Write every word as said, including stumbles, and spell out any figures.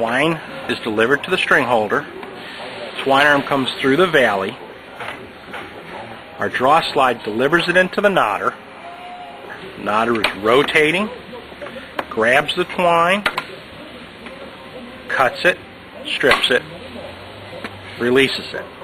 twine is delivered to the string holder. Twine arm comes through the valley. Our draw slide delivers it into the knotter. Knotter is rotating, grabs the twine, cuts it, strips it, releases it.